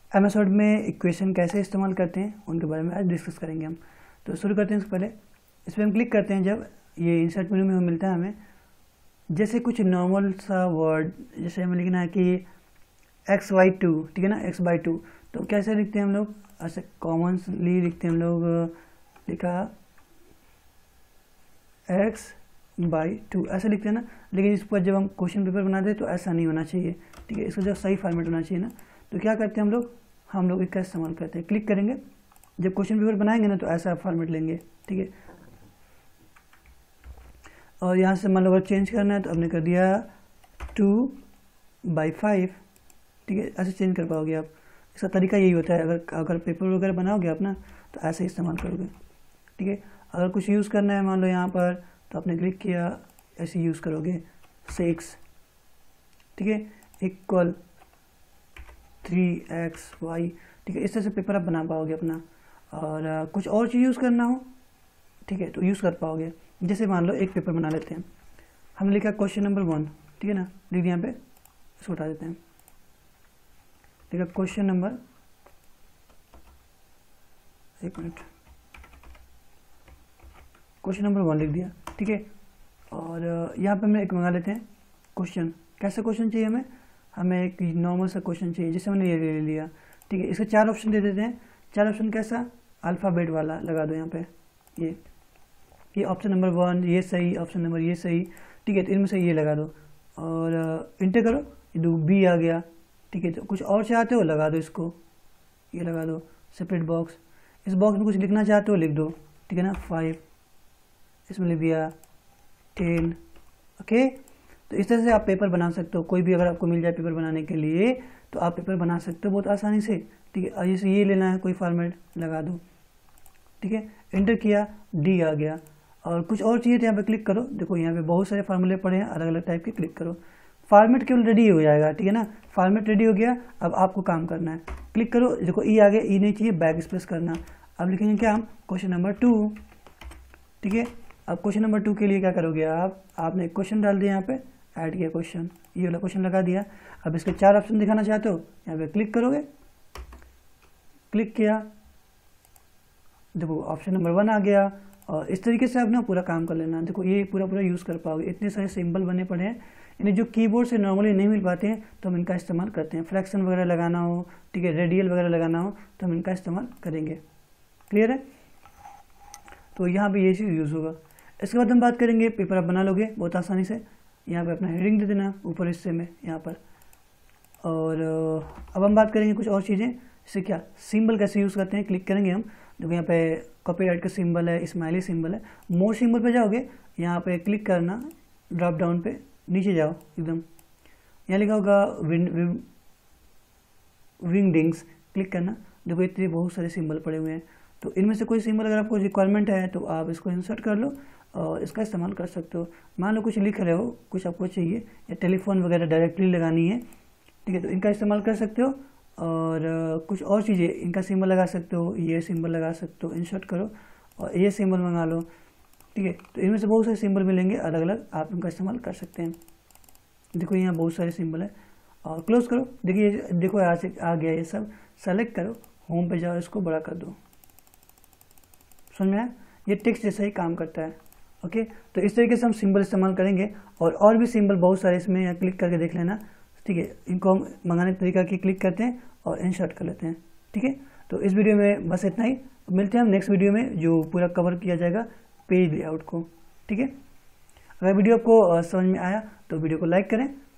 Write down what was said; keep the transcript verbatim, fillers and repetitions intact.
M S word में equation कैसे इस्तेमाल करते हैं उनके बारे में आज डिस्कस करेंगे हम। तो शुरू करते हैं। इससे पहले इस पर हम क्लिक करते हैं। जब ये इंसर्ट मेनू में मिलता है हमें, जैसे कुछ नॉर्मल सा वर्ड, जैसे हमें लिखना है कि एक्स बाई टू, ठीक है ना, एक्स बाई टू, तो कैसे लिखते हैं हम लोग, ऐसे कॉमनली लिखते हैं हम लोग, लिखा एक्स बाई टू ऐसे लिखते हैं ना। लेकिन इस पर जब हम क्वेश्चन पेपर बनाते हैं तो ऐसा नहीं होना चाहिए, ठीक है। इसका जो सही फॉर्मेट होना चाहिए ना, तो क्या करते हैं हम लोग हम लोग इसका इस्तेमाल करते हैं, क्लिक करेंगे। जब क्वेश्चन पेपर बनाएंगे ना तो ऐसा फॉर्मेट लेंगे, ठीक है। और यहाँ से मान लो अगर चेंज करना है तो हमने कर दिया टू बाई फाइव, ठीक है। ऐसे चेंज कर पाओगे आप। इसका तरीका यही होता है। अगर अगर पेपर वगैरह बनाओगे आप ना तो ऐसे इस्तेमाल करोगे, ठीक है। अगर कुछ यूज़ करना है मान लो यहाँ पर, तो आपने क्लिक किया, ऐसे यूज़ करोगे सिक्स, ठीक है, इक्वल थ्री एक्स वाई, ठीक है। इस तरह से पेपर आप बना पाओगे अपना। और आ, कुछ और चीज़ यूज़ करना हो, ठीक है, तो यूज़ कर पाओगे। जैसे मान लो एक पेपर बना लेते हैं, हमने लिखा क्वेश्चन नंबर वन, ठीक है ना, लिख दिया यहाँ पे, इसको उठा देते हैं, लिखा क्वेश्चन नंबर, एक मिनट, क्वेश्चन नंबर वन लिख दिया, ठीक है। और यहाँ पे हमने एक मंगा लेते हैं क्वेश्चन। कैसा क्वेश्चन चाहिए हमें हमें एक नॉर्मल सा क्वेश्चन चाहिए, जैसे मैंने ये ले लिया, ठीक है। इसके चार ऑप्शन दे देते हैं। चार ऑप्शन कैसा, अल्फ़ाबेट वाला लगा दो यहाँ पे, ये ये ऑप्शन नंबर वन ये सही, ऑप्शन नंबर ये सही, ठीक है। तो इनमें से ये लगा दो और इंटर करो, ये दो बी आ गया, ठीक है। तो कुछ और चाहते हो लगा दो, इसको ये लगा दो सेपरेट बॉक्स। इस बॉक्स में कुछ लिखना चाहते हो लिख दो, ठीक है ना, फाइव, इसमें लिख दिया टेन, ओके। तो इस तरह से आप पेपर बना सकते हो। कोई भी अगर आपको मिल जाए पेपर बनाने के लिए तो आप पेपर बना सकते हो बहुत आसानी से, ठीक है। जैसे ये लेना है कोई फॉर्मेट लगा दो, ठीक है, इंटर किया, डी आ गया। और कुछ और चाहिए तो यहाँ पे क्लिक करो। देखो यहाँ पे बहुत सारे फार्मूले पड़े हैं अलग अलग टाइप के, क्लिक करो, फॉर्मेट केवल रेडी हो जाएगा, ठीक है ना। फॉर्मेट रेडी हो गया, अब आपको काम करना है, क्लिक करो। देखो ई आ गया, ई नहीं चाहिए, बैक स्पेस करना। अब लिखेंगे क्या हम, क्वेश्चन नंबर टू, ठीक है। अब क्वेश्चन नंबर टू के लिए क्या करोगे आप, आपने एक क्वेश्चन डाल दिया यहाँ पे, ऐड किया क्वेश्चन, ये वाला क्वेश्चन लगा दिया। अब इसके चार ऑप्शन दिखाना चाहते हो, यहाँ पे क्लिक करोगे, क्लिक किया, देखो ऑप्शन नंबर वन आ गया। और इस तरीके से आप ना पूरा काम कर लेना। देखो ये पूरा पूरा यूज़ कर पाओगे। इतने सारे सिंबल बने पड़े हैं, इन्हें जो कीबोर्ड से नॉर्मली नहीं मिल पाते हैं तो हम इनका इस्तेमाल करते हैं। फ्रैक्शन वगैरह लगाना हो, ठीक है, रेडियल वगैरह लगाना हो तो हम इनका इस्तेमाल करेंगे। क्लियर है। तो यहाँ पे ये चीज़ यूज़ होगा। इसके बाद हम बात करेंगे, पेपर आप बना लोगे बहुत आसानी से। यहाँ पे अपना हेडिंग दे देना ऊपर हिस्से में यहाँ पर। और अब हम बात करेंगे कुछ और चीज़ें, जैसे क्या सिंबल कैसे यूज़ करते हैं। क्लिक करेंगे हम, देखो यहाँ पे कॉपीराइट का सिंबल है, स्माइली सिंबल है। मोर सिंबल पे जाओगे, यहाँ पे क्लिक करना, ड्रॉप डाउन पे नीचे जाओ एकदम, यहाँ लिखा होगा विंड विंगडिंग्स, क्लिक करना। देखो इतने बहुत सारे सिंबल पड़े हुए हैं। तो इनमें से कोई सिंबल अगर आपको रिक्वायरमेंट है तो आप इसको इंसर्ट कर लो और इसका इस्तेमाल कर सकते हो। मान लो कुछ लिख रहे हो, कुछ आपको चाहिए या टेलीफोन वगैरह डायरेक्टली लगानी है, ठीक है, तो इनका इस्तेमाल कर सकते हो। और कुछ और चीज़ें इनका सिंबल लगा सकते हो, ये सिंबल लगा सकते हो, इंसर्ट करो और ये सिंबल मंगा लो, ठीक है। तो इनमें से बहुत सारे सिंबल मिलेंगे अलग अलग, आप इनका इस्तेमाल कर सकते हैं। देखो यहाँ बहुत सारे सिंबल है। और क्लोज करो, देखिए देखो यहाँ से आ गया ये सब। सेलेक्ट करो, होम पे जाओ, इसको बड़ा कर दो। समझ में आया, ये टेक्स्ट जैसा ही काम करता है, ओके। तो इस तरीके से हम सिंबल इस्तेमाल करेंगे। और और भी सिंबल बहुत सारे इसमें, यहाँ क्लिक करके देख लेना, ठीक है। इनको हम मंगाने के तरीका की क्लिक करते हैं और इंसर्ट कर लेते हैं, ठीक है। तो इस वीडियो में बस इतना ही। मिलते हैं हम नेक्स्ट वीडियो में जो पूरा कवर किया जाएगा पेज लेआउट को, ठीक है। अगर वीडियो आपको समझ में आया तो वीडियो को लाइक करें